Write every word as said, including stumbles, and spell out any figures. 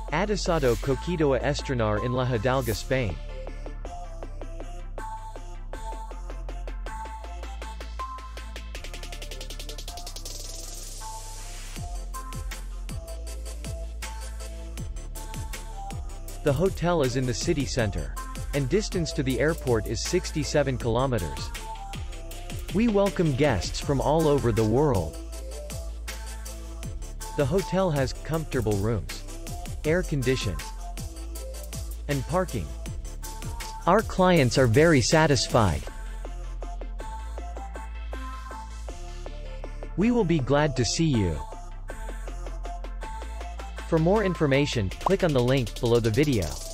Adosado Coqueto a estrenar in la Hidalga, Spain. The hotel is in the city center, and distance to the airport is sixty-seven kilometers. We welcome guests from all over the world. The hotel has comfortable rooms, air conditioned, and parking. Our clients are very satisfied. We will be glad to see you. For more information, click on the link below the video.